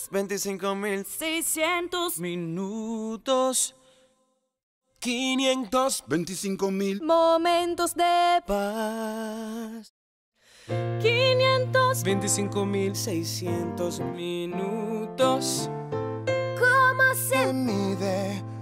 25.600 minutos. 525.000 momentos de paz. 525.600 minutos. ¿Cómo se mide